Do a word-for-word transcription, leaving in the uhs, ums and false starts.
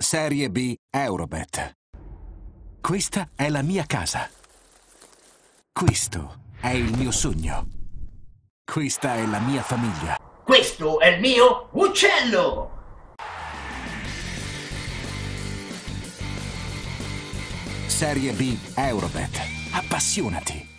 Serie B Eurobet. Questa è la mia casa. Questo è il mio sogno. Questa è la mia famiglia. Questo è il mio uccello! Serie B Eurobet. Appassionati.